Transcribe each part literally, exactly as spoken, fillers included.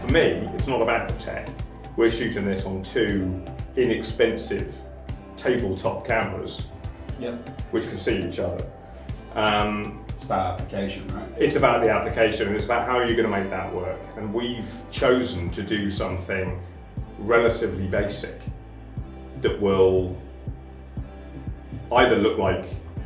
for me, it's not about the tech. We're shooting this on two inexpensive tabletop cameras, yep. which can see each other. Um, it's about application, right? It's about the application, and it's about how you're going to make that work. And we've chosen to do something relatively basic that will either look like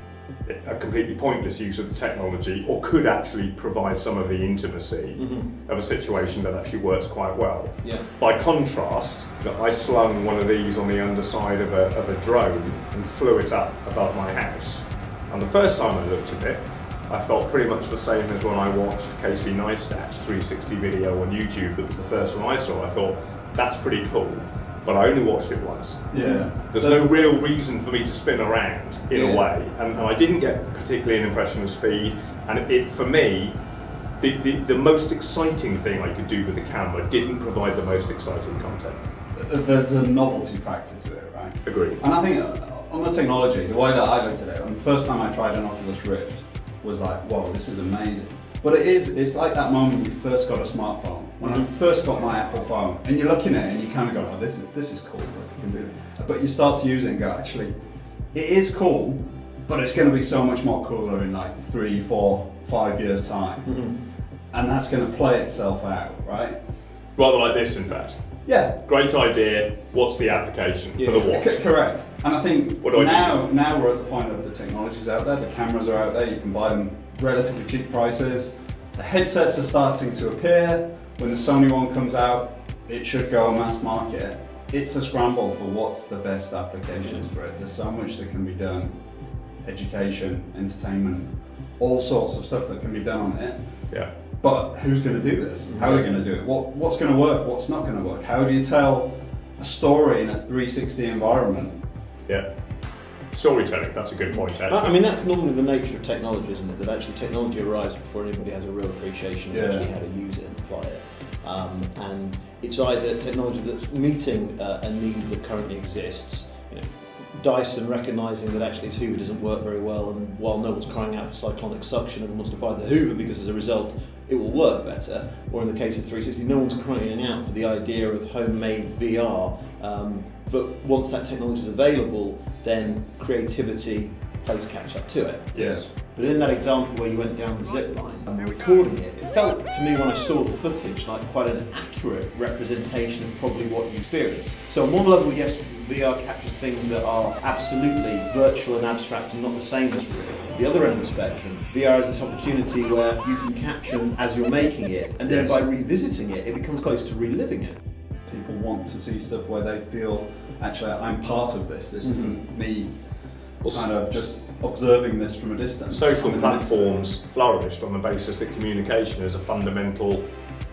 a completely pointless use of the technology, or could actually provide some of the intimacy mm-hmm. of a situation that actually works quite well. Yeah. By contrast, I slung one of these on the underside of a, of a drone and flew it up above my house. And the first time I looked at it, I felt pretty much the same as when I watched Casey Neistat's three sixty video on YouTube. That was the first one I saw. I thought, that's pretty cool. But I only watched it once. Yeah. There's no real reason for me to spin around in yeah. a way, and, and I didn't get particularly an impression of speed. And it, it for me, the, the the most exciting thing I could do with the camera didn't provide the most exciting content. There's a novelty factor to it, right? Agreed. And I think on the technology, the way that I looked at it, and the first time I tried an Oculus Rift was like, whoa, this is amazing. But it is, it's like that moment you first got a smartphone. When I first got my Apple phone, and you're looking at it and you kind of go, oh, this is, this is cool, look, I can do that. But you start to use it and go, actually, it is cool, but it's going to be so much more cooler in like three, four, five years time. Mm-hmm. And that's going to play itself out, right? Rather like this, in fact. Yeah. Great idea, what's the application yeah. for the watch? C correct. And I think what do I now, do? now we're at the point of the technology's out there, the cameras are out there, you can buy them relatively cheap prices. The headsets are starting to appear. When the Sony one comes out, it should go mass market. It's a scramble for what's the best applications for it. There's so much that can be done. Education, entertainment, all sorts of stuff that can be done on it. Yeah. But who's going to do this? How are they going to do it? What, what's going to work? What's not going to work? How do you tell a story in a three sixty environment? Yeah. Storytelling, that's a good point, actually. I mean, that's normally the nature of technology, isn't it? That actually technology arrives before anybody has a real appreciation of yeah. actually how to use it and apply it. Um, and it's either technology that's meeting uh, a need that currently exists, you know, Dyson recognising that actually its Hoover doesn't work very well, and while no one's crying out for cyclonic suction, everyone wants to buy the Hoover because as a result it will work better. Or in the case of three sixty, no one's crying out for the idea of homemade V R, um, but once that technology is available, then creativity plays catch up to it. Yes. But in that example where you went down the zip line and recording it, it felt to me when I saw the footage like quite an accurate representation of probably what you experienced. So on one level, yes, V R captures things that are absolutely virtual and abstract and not the same as real. The other end of the spectrum, V R is this opportunity where you can caption as you're making it, and then yes. by revisiting it, it becomes close to reliving it. People want to see stuff where they feel, actually, I'm part of this. This mm-hmm. isn't me kind of just observing this from a distance. Social platforms flourished on the basis that communication is a fundamental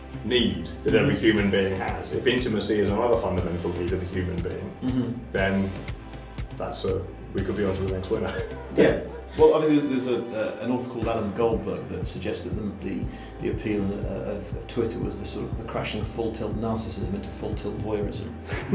need that every human being has. If intimacy is another fundamental need of a human being, mm-hmm. then that's a, we could be on to the next winner. Yeah. Well, I mean, there's a, uh, an author called Adam Goldberg that suggests that the, the, the appeal uh, of, of Twitter was the sort of the crashing full tilt narcissism into full tilt voyeurism,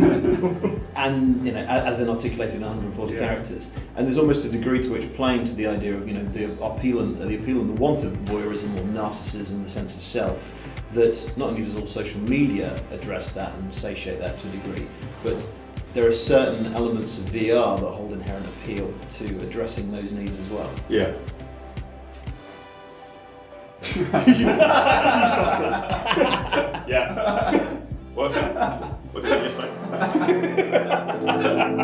and you know, as then articulated in one hundred forty yeah. characters. And there's almost a degree to which playing to the idea of you know the appeal and the appeal and the want of voyeurism or narcissism, the sense of self, that not only does all social media address that and satiate that to a degree, but there are certain elements of V R that hold inherent appeal to addressing those needs as well. Yeah. Yeah. What? What did you say?